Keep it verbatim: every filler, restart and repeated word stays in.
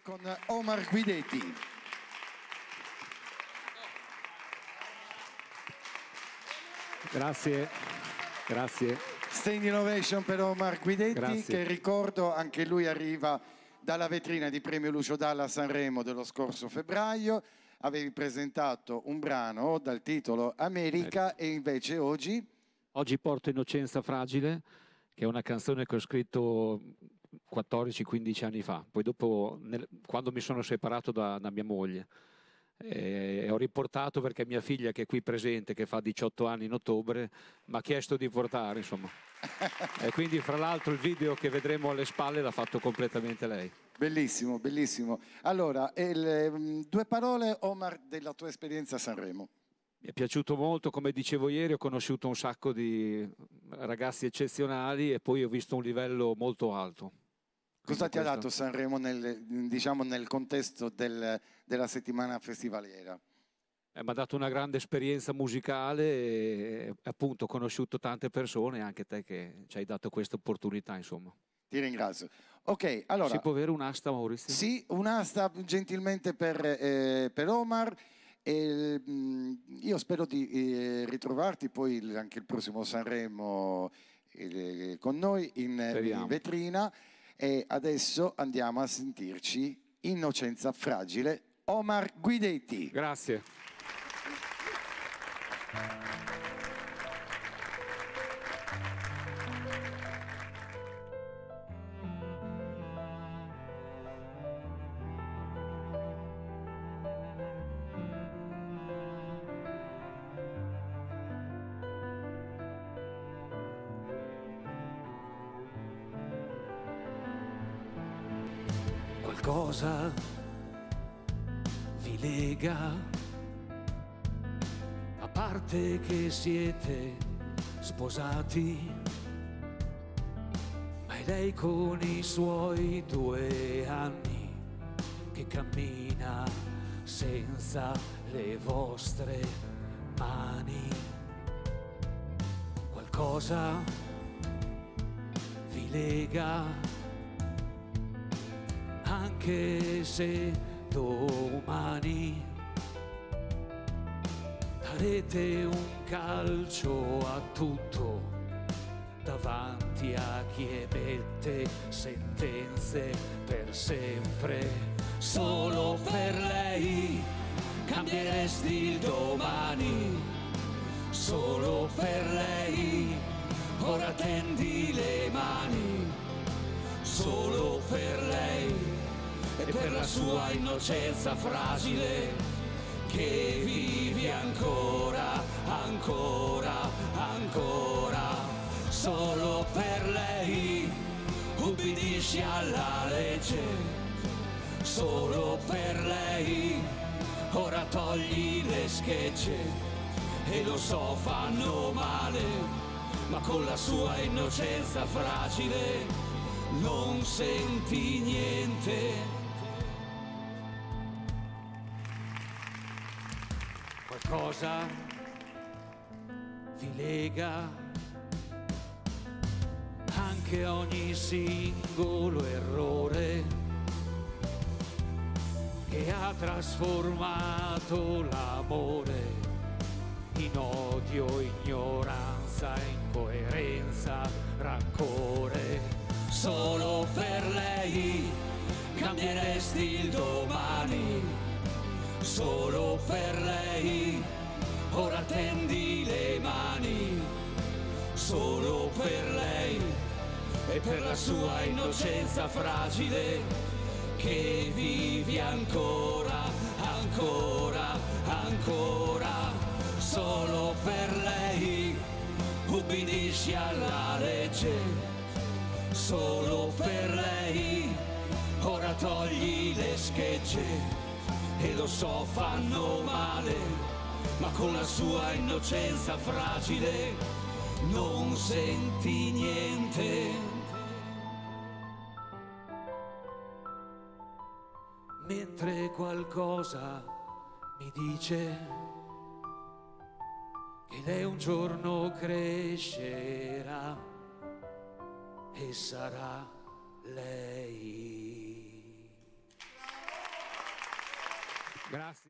con Omar Guidetti. Grazie, grazie. Standing ovation per Omar Guidetti, Grazie. che ricordo anche lui arriva dalla vetrina di Premio Lucio Dalla a Sanremo dello scorso febbraio. Avevi presentato un brano dal titolo America e invece oggi? Oggi porto Innocenza Fragile, che è una canzone che ho scritto quattordici quindici anni fa. Poi dopo, nel, quando mi sono separato da, da mia moglie, e ho riportato perché mia figlia, che è qui presente, che fa diciotto anni in ottobre, mi ha chiesto di portare, insomma. E quindi, fra l'altro, il video che vedremo alle spalle l'ha fatto completamente lei. Bellissimo, bellissimo. Allora, il, due parole, Omar, della tua esperienza a Sanremo. Mi è piaciuto molto, come dicevo ieri, ho conosciuto un sacco di ragazzi eccezionali e poi ho visto un livello molto alto. Cosa Quindi ti ha questo... dato Sanremo nel, diciamo, nel contesto del, della settimana festivaliera? Eh, mi ha dato una grande esperienza musicale e appunto ho conosciuto tante persone, anche te che ci hai dato questa opportunità, insomma. Ti ringrazio. Ok, allora... Si può avere un'asta, Maurizio? Sì, un'asta gentilmente per, eh, per Omar. E, mh, io spero di eh, ritrovarti poi il, anche il prossimo Sanremo eh, con noi in, in vetrina. E adesso andiamo a sentirci Innocenza Fragile, Omar Guidetti. Grazie. Qualcosa vi lega, a parte che siete sposati, ma è lei con i suoi due anni che cammina senza le vostre mani. Qualcosa vi lega, anche se domani darete un calcio a tutto davanti a chi emette sentenze per sempre. Solo per lei cambieresti il domani, solo per lei ora tendi le mani, solo per lei e per la sua innocenza fragile che vivi ancora, ancora, ancora. Solo per lei ubbidisci alla legge, solo per lei ora togli le schegge. E lo so, fanno male, ma con la sua innocenza fragile non senti niente. Qualcosa vi lega, anche ogni singolo errore che ha trasformato l'amore in odio, ignoranza, incoerenza, rancore. Solo per lei cambieresti il domani, solo per lei ora tendi le mani, solo per lei e per la sua innocenza fragile che vivi ancora, ancora, ancora. Solo per lei ubbidisci alla legge, solo per lei ora togli le schegge. E lo so, fanno male, ma con la sua innocenza fragile non senti niente. Mentre qualcosa mi dice che lei un giorno crescerà e sarà lei. Grazie.